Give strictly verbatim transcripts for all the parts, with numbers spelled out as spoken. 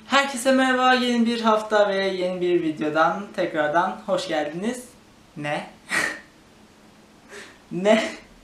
Herkese merhaba, yeni bir hafta ve yeni bir videodan tekrardan hoş geldiniz. Ne? Ne?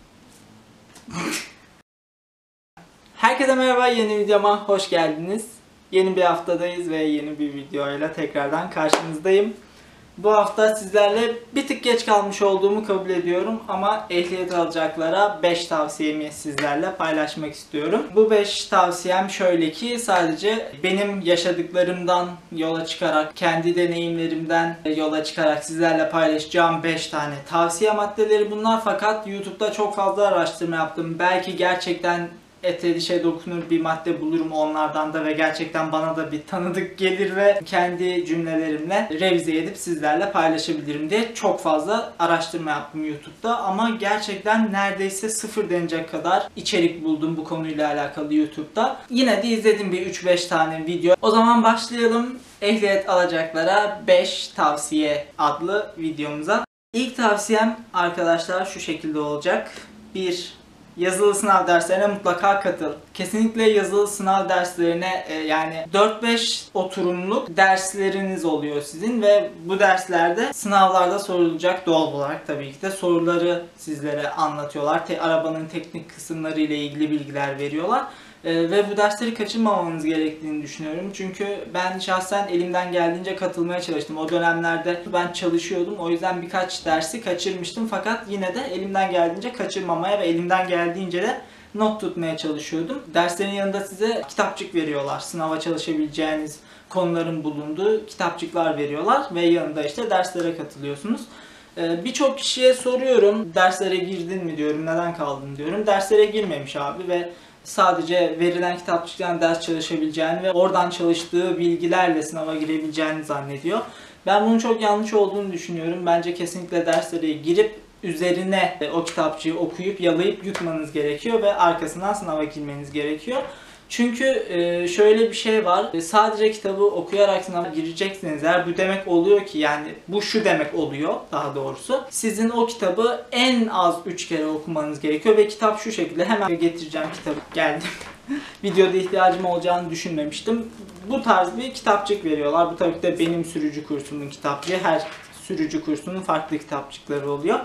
Herkese merhaba, yeni videoma hoş geldiniz. Yeni bir haftadayız ve yeni bir videoyla tekrardan karşınızdayım. Bu hafta sizlerle bir tık geç kalmış olduğumu kabul ediyorum ama ehliyet alacaklara beş tavsiyemi sizlerle paylaşmak istiyorum. Bu beş tavsiyem şöyle ki sadece benim yaşadıklarımdan yola çıkarak, kendi deneyimlerimden yola çıkarak sizlerle paylaşacağım beş tane tavsiye maddeleri bunlar, fakat YouTube'da çok fazla araştırma yaptım. Belki gerçekten ete dişe dokunur bir madde bulurum onlardan da ve gerçekten bana da bir tanıdık gelir ve kendi cümlelerimle revize edip sizlerle paylaşabilirim diye çok fazla araştırma yaptım YouTube'da. Ama gerçekten neredeyse sıfır denecek kadar içerik buldum bu konuyla alakalı YouTube'da. Yine de izledim bir üç beş tane video. O zaman başlayalım ehliyet alacaklara beş tavsiye adlı videomuza. İlk tavsiyem arkadaşlar şu şekilde olacak. bir Yazılı sınav derslerine mutlaka katıl. Kesinlikle yazılı sınav derslerine e, yani dört beş oturumluk dersleriniz oluyor sizin ve bu derslerde sınavlarda sorulacak doğal olarak tabii ki de soruları sizlere anlatıyorlar. Te, arabanın teknik kısımları ile ilgili bilgiler veriyorlar. Ee, ve bu dersleri kaçırmamanız gerektiğini düşünüyorum. Çünkü ben şahsen elimden geldiğince katılmaya çalıştım. O dönemlerde ben çalışıyordum. O yüzden birkaç dersi kaçırmıştım. Fakat yine de elimden geldiğince kaçırmamaya ve elimden geldiğince de not tutmaya çalışıyordum. Derslerin yanında size kitapçık veriyorlar. Sınava çalışabileceğiniz konuların bulunduğu kitapçıklar veriyorlar. Ve yanında işte derslere katılıyorsunuz. Ee, Birçok kişiye soruyorum. Derslere girdin mi diyorum. Neden kaldın diyorum. Derslere girmemiş abi ve sadece verilen kitapçıktan ders çalışabileceğini ve oradan çalıştığı bilgilerle sınava girebileceğini zannediyor. Ben bunun çok yanlış olduğunu düşünüyorum. Bence kesinlikle derslere girip üzerine o kitapçığı okuyup yalayıp yutmanız gerekiyor ve arkasından sınava girmeniz gerekiyor. Çünkü şöyle bir şey var. Sadece kitabı okuyarak sınava gireceksiniz. Eğer bu demek oluyor ki, yani bu şu demek oluyor daha doğrusu. Sizin o kitabı en az üç kere okumanız gerekiyor ve kitap şu şekilde, hemen getireceğim kitabı, geldim. Videoda ihtiyacım olacağını düşünmemiştim. Bu tarz bir kitapçık veriyorlar. Bu tabii ki de benim sürücü kursumun kitapçığı. Her sürücü kursunun farklı kitapçıkları oluyor.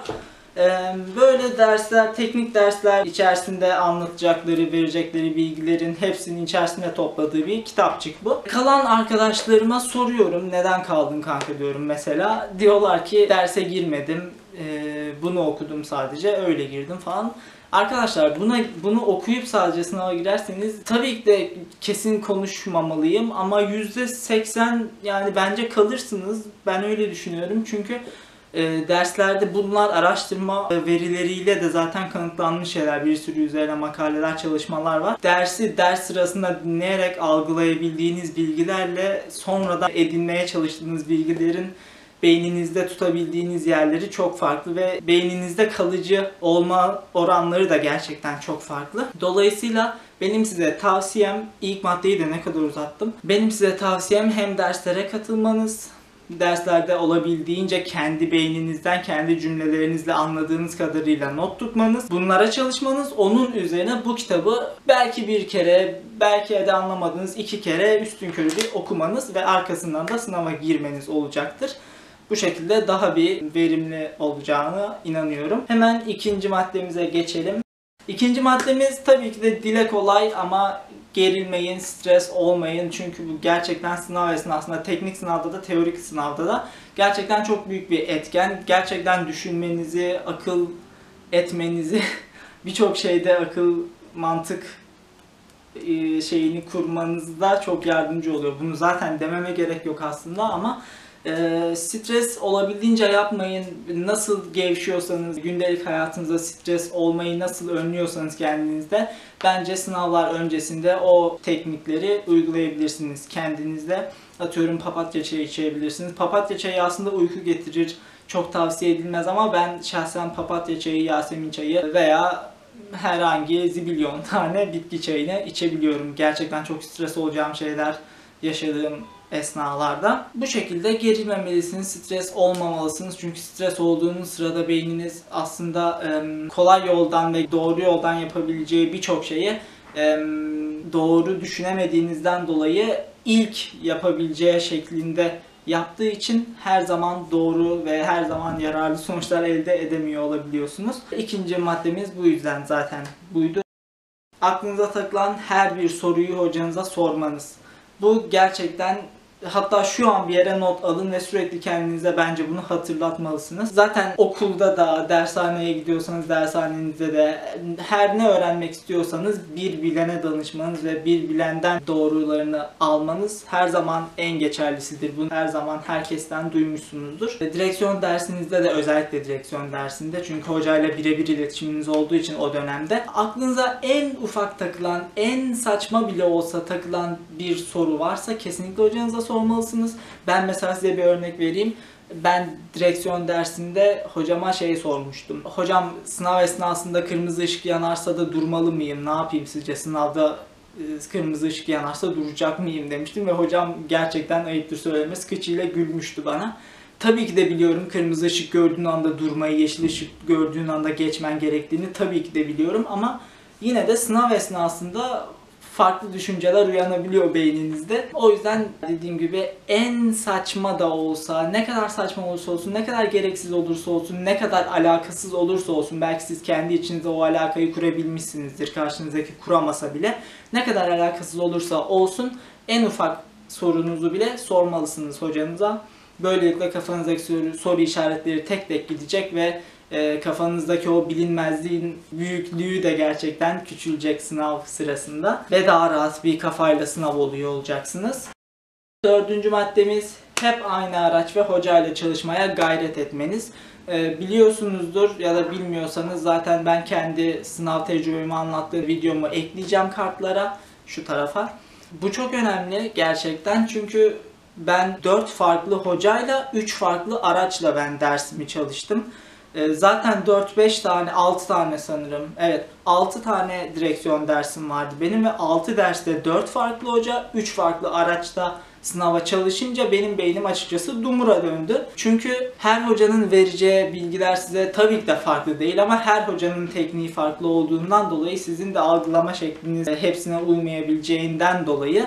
Böyle dersler, teknik dersler içerisinde anlatacakları, verecekleri bilgilerin hepsinin içerisinde topladığı bir kitapçık bu. Kalan arkadaşlarıma soruyorum, neden kaldın kanka diyorum mesela. Diyorlar ki derse girmedim, bunu okudum sadece, öyle girdim falan. Arkadaşlar buna bunu okuyup sadece sınava girerseniz tabii ki de kesin konuşmamalıyım ama yüzde seksen yani bence kalırsınız. Ben öyle düşünüyorum çünkü E, derslerde bunlar araştırma verileriyle de zaten kanıtlanmış şeyler. Bir sürü üzerine makaleler, çalışmalar var. Dersi ders sırasında dinleyerek algılayabildiğiniz bilgilerle sonradan edinmeye çalıştığınız bilgilerin beyninizde tutabildiğiniz yerleri çok farklı ve beyninizde kalıcı olma oranları da gerçekten çok farklı. Dolayısıyla benim size tavsiyem, ilk maddeyi de ne kadar uzattım. Benim size tavsiyem hem derslere katılmanız, derslerde olabildiğince kendi beyninizden, kendi cümlelerinizle anladığınız kadarıyla not tutmanız, bunlara çalışmanız, onun üzerine bu kitabı belki bir kere, belki de anlamadığınız iki kere üstünkörü bir okumanız ve arkasından da sınava girmeniz olacaktır. Bu şekilde daha bir verimli olacağına inanıyorum. Hemen ikinci maddemize geçelim. İkinci maddemiz tabii ki de dile kolay ama gerilmeyin, stres olmayın. Çünkü bu gerçekten sınav esnasında, teknik sınavda da, teorik sınavda da gerçekten çok büyük bir etken. Gerçekten düşünmenizi, akıl etmenizi, birçok şeyde akıl, mantık şeyini kurmanızda çok yardımcı oluyor. Bunu zaten dememe gerek yok aslında ama E, stres olabildiğince yapmayın. Nasıl gevşiyorsanız, gündelik hayatınızda stres olmayı nasıl önlüyorsanız kendinizde, bence sınavlar öncesinde o teknikleri uygulayabilirsiniz kendinizde. Atıyorum papatya çayı içebilirsiniz. Papatya çayı aslında uyku getirir. Çok tavsiye edilmez ama ben şahsen papatya çayı, yasemin çayı veya herhangi zibilyon tane bitki çayını içebiliyorum. Gerçekten çok stres olacağım şeyler yaşadığım esnalarda. Bu şekilde gerilmemelisiniz, stres olmamalısınız. Çünkü stres olduğunuz sırada beyniniz aslında kolay yoldan ve doğru yoldan yapabileceği birçok şeyi doğru düşünemediğinizden dolayı ilk yapabileceği şeklinde yaptığı için her zaman doğru ve her zaman yararlı sonuçlar elde edemiyor olabiliyorsunuz. İkinci maddemiz bu yüzden zaten buydu. Aklınıza takılan her bir soruyu hocanıza sormanız. Bu gerçekten, hatta şu an bir yere not alın ve sürekli kendinize bence bunu hatırlatmalısınız. Zaten okulda da, dershaneye gidiyorsanız dershanenizde de her ne öğrenmek istiyorsanız bir bilene danışmanız ve bir bilenden doğrularını almanız her zaman en geçerlisidir. Bunu her zaman herkesten duymuşsunuzdur. Direksiyon dersinizde de, özellikle direksiyon dersinde, çünkü hocayla birebir iletişiminiz olduğu için o dönemde aklınıza en ufak takılan, en saçma bile olsa takılan bir soru varsa kesinlikle hocanıza sormalısınız. Ben mesela size bir örnek vereyim. Ben direksiyon dersinde hocama şey sormuştum. Hocam, sınav esnasında kırmızı ışık yanarsa da durmalı mıyım? Ne yapayım sizce? Sınavda kırmızı ışık yanarsa duracak mıyım demiştim ve hocam gerçekten, ayıptır söylemesi, kıçıyla gülmüştü bana. Tabii ki de biliyorum, kırmızı ışık gördüğün anda durmayı, yeşil ışık gördüğün anda geçmen gerektiğini tabii ki de biliyorum ama yine de sınav esnasında farklı düşünceler uyanabiliyor beyninizde. O yüzden dediğim gibi en saçma da olsa, ne kadar saçma olursa olsun, ne kadar gereksiz olursa olsun, ne kadar alakasız olursa olsun, belki siz kendi içinizde o alakayı kurabilmişsinizdir, karşınızdaki kuramasa bile, ne kadar alakasız olursa olsun en ufak sorunuzu bile sormalısınız hocanıza. Böylelikle kafanızdaki soru, soru işaretleri tek tek gidecek ve e, kafanızdaki o bilinmezliğin büyüklüğü de gerçekten küçülecek sınav sırasında ve daha rahat bir kafayla sınav oluyor olacaksınız. Dördüncü maddemiz, hep aynı araç ve hocayla çalışmaya gayret etmeniz. E, biliyorsunuzdur ya da bilmiyorsanız zaten ben kendi sınav tecrübemi anlattığı videomu ekleyeceğim kartlara, şu tarafa. Bu çok önemli gerçekten, çünkü ben dört farklı hocayla, üç farklı araçla ben dersimi çalıştım. Zaten dört beş tane, altı tane sanırım. Evet, altı tane direksiyon dersim vardı benim ve altı derste dört farklı hoca, üç farklı araçta sınava çalışınca benim beynim açıkçası dumura döndü. Çünkü her hocanın vereceği bilgiler size tabii ki de farklı değil ama her hocanın tekniği farklı olduğundan dolayı sizin de algılama şekliniz hepsine uymayabileceğinden dolayı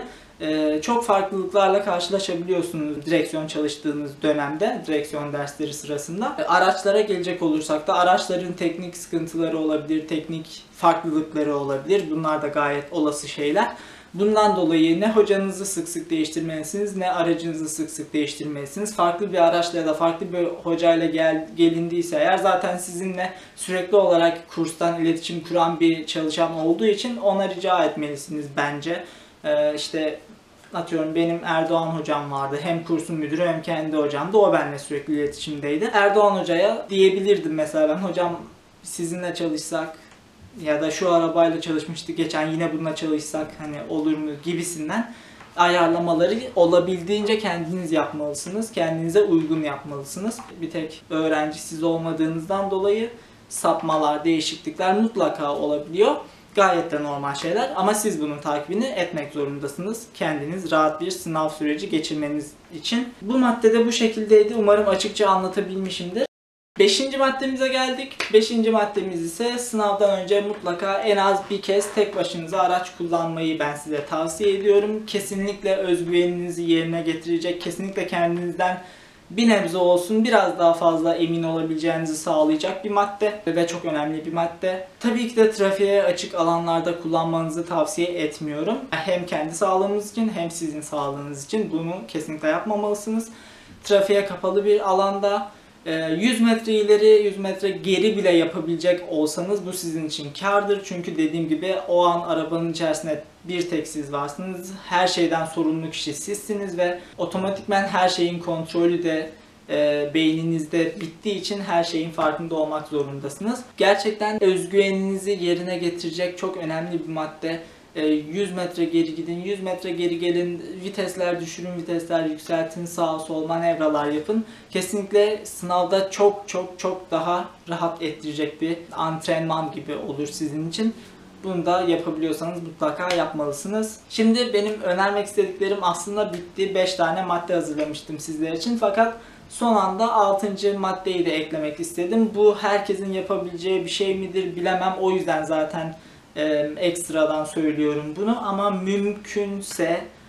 çok farklılıklarla karşılaşabiliyorsunuz direksiyon çalıştığınız dönemde, direksiyon dersleri sırasında. Araçlara gelecek olursak da araçların teknik sıkıntıları olabilir, teknik farklılıkları olabilir. Bunlar da gayet olası şeyler. Bundan dolayı ne hocanızı sık sık değiştirmelisiniz, ne aracınızı sık sık değiştirmelisiniz. Farklı bir araçla ya da farklı bir hocayla gel, gelindiyse eğer, zaten sizinle sürekli olarak kurstan iletişim kuran bir çalışan olduğu için ona rica etmelisiniz bence. Ee, işte atıyorum, benim Erdoğan hocam vardı. Hem kursun müdürü hem kendi hocam da, o benimle sürekli iletişimdeydi. Erdoğan hocaya diyebilirdim mesela ben, hocam sizinle çalışsak ya da şu arabayla çalışmıştık geçen, yine bununla çalışsak hani olur mu gibisinden ayarlamaları olabildiğince kendiniz yapmalısınız. Kendinize uygun yapmalısınız. Bir tek öğrenci siz olmadığınızdan dolayı sapmalar, değişiklikler mutlaka olabiliyor. Gayet de normal şeyler ama siz bunun takibini etmek zorundasınız. Kendiniz rahat bir sınav süreci geçirmeniz için. Bu maddede bu şekildeydi. Umarım açıkça anlatabilmişimdir. Beşinci maddemize geldik. Beşinci maddemiz ise sınavdan önce mutlaka en az bir kez tek başınıza araç kullanmayı ben size tavsiye ediyorum. Kesinlikle özgüveninizi yerine getirecek, kesinlikle kendinizden bir nebze olsun biraz daha fazla emin olabileceğinizi sağlayacak bir madde ve çok önemli bir madde. Tabii ki de trafiğe açık alanlarda kullanmanızı tavsiye etmiyorum. Hem kendi sağlığınız için hem sizin sağlığınız için bunu kesinlikle yapmamalısınız. Trafiğe kapalı bir alanda yüz metre ileri, yüz metre geri bile yapabilecek olsanız bu sizin için kârdır. Çünkü dediğim gibi o an arabanın içerisinde bir tek siz varsınız. Her şeyden sorumlu kişi sizsiniz ve otomatikman her şeyin kontrolü de e, beyninizde bittiği için her şeyin farkında olmak zorundasınız. Gerçekten özgüveninizi yerine getirecek çok önemli bir madde. yüz metre geri gidin, yüz metre geri gelin, vitesler düşürün, vitesler yükseltin, sağa sol manevralar yapın. Kesinlikle sınavda çok çok çok daha rahat ettirecek bir antrenman gibi olur sizin için. Bunu da yapabiliyorsanız mutlaka yapmalısınız. Şimdi benim önermek istediklerim aslında bitti. beş tane madde hazırlamıştım sizler için. Fakat son anda altıncı maddeyi de eklemek istedim. Bu herkesin yapabileceği bir şey midir bilemem. O yüzden zaten e, ekstradan söylüyorum bunu. Ama mümkünse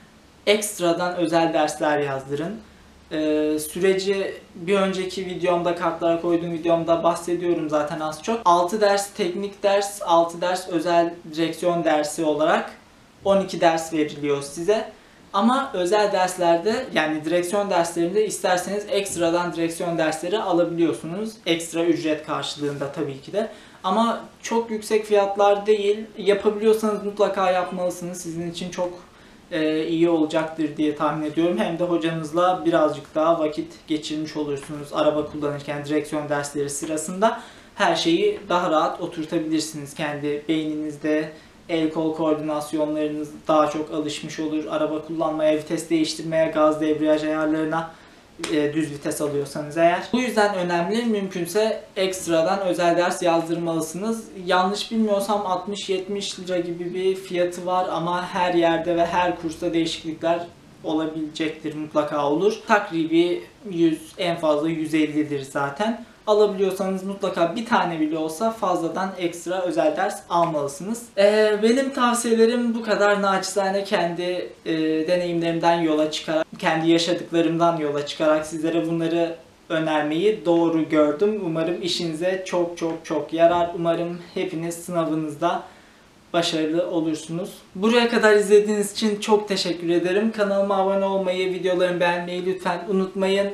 ekstradan özel dersler yazdırın. Ee, süreci bir önceki videomda, kartlara koyduğum videomda bahsediyorum zaten az çok. altı ders teknik ders, altı ders özel direksiyon dersi olarak on iki ders veriliyor size. Ama özel derslerde, yani direksiyon derslerinde isterseniz ekstradan direksiyon dersleri alabiliyorsunuz. Ekstra ücret karşılığında tabii ki de. Ama çok yüksek fiyatlar değil. Yapabiliyorsanız mutlaka yapmalısınız. Sizin için çok e, iyi olacaktır diye tahmin ediyorum. Hem de hocanızla birazcık daha vakit geçirmiş olursunuz. Araba kullanırken direksiyon dersleri sırasında her şeyi daha rahat oturtabilirsiniz kendi beyninizde. El kol koordinasyonlarınız daha çok alışmış olur. Araba kullanmaya, vites değiştirmeye, gaz debriyaj ayarlarına, e, düz vites alıyorsanız eğer. Bu yüzden önemli. Mümkünse ekstradan özel ders yazdırmalısınız. Yanlış bilmiyorsam altmış yetmiş lira gibi bir fiyatı var ama her yerde ve her kursta değişiklikler olabilecektir, mutlaka olur. Takribi yüz, en fazla yüz ellidir zaten. Alabiliyorsanız mutlaka bir tane bile olsa fazladan ekstra özel ders almalısınız. Ee, benim tavsiyelerim bu kadar. Naçizane kendi e, deneyimlerimden yola çıkarak, kendi yaşadıklarımdan yola çıkarak sizlere bunları önermeyi doğru gördüm. Umarım işinize çok çok çok yarar. Umarım hepiniz sınavınızda başarılı olursunuz. Buraya kadar izlediğiniz için çok teşekkür ederim. Kanalıma abone olmayı, videolarımı beğenmeyi lütfen unutmayın.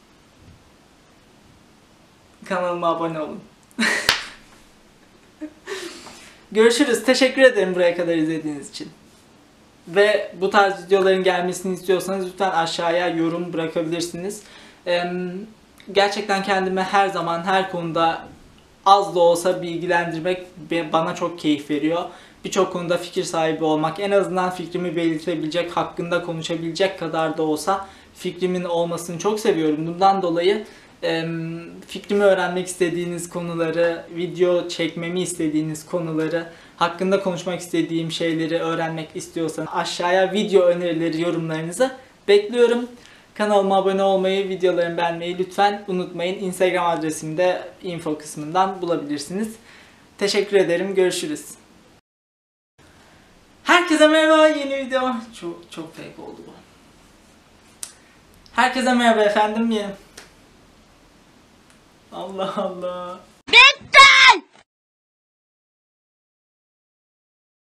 Kanalıma abone olun. Görüşürüz. Teşekkür ederim buraya kadar izlediğiniz için. Ve bu tarz videoların gelmesini istiyorsanız lütfen aşağıya yorum bırakabilirsiniz. Gerçekten kendime her zaman her konuda az da olsa bilgilendirmek bana çok keyif veriyor. Birçok konuda fikir sahibi olmak, en azından fikrimi belirtebilecek, hakkında konuşabilecek kadar da olsa fikrimin olmasını çok seviyorum. Bundan dolayı fikrimi öğrenmek istediğiniz konuları, video çekmemi istediğiniz konuları, hakkında konuşmak istediğim şeyleri öğrenmek istiyorsanız aşağıya video önerileri, yorumlarınızı bekliyorum. Kanalıma abone olmayı, videolarımı beğenmeyi lütfen unutmayın. Instagram adresimi de info kısmından bulabilirsiniz. Teşekkür ederim. Görüşürüz. Herkese merhaba, yeni video. Çok çok fake oldu bu. Herkese merhaba efendim. Yeni... Allah Allah.